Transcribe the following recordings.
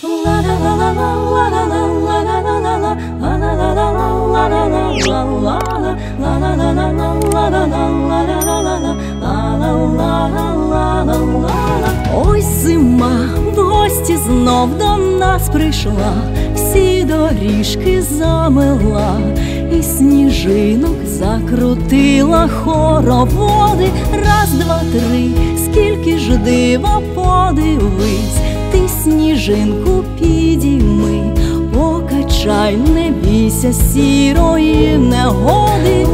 Ой, зима в гості знов до нас прийшла, всі доріжки замила, і сніжинок закрутила хороводи. Раз, два, три, скільки ж дива, подивись, ти сніжинку підійми, покачай, не бійся сірої негоди.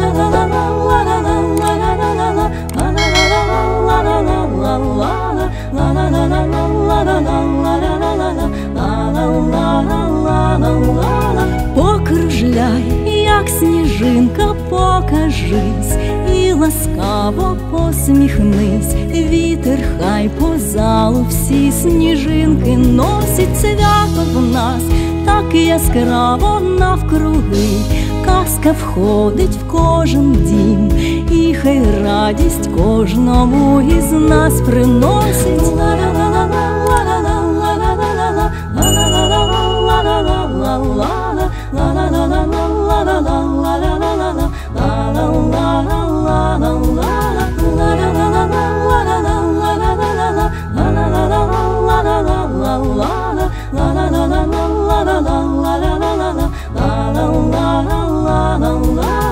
Покружляй, як сніжинка, покажись, і ласкаво посміхнись. Вітер хай по залу всі сніжинки носить. Свято в нас так яскраво навкруги, казка входить в кожен дім, і хай радість кожному із нас приносить. La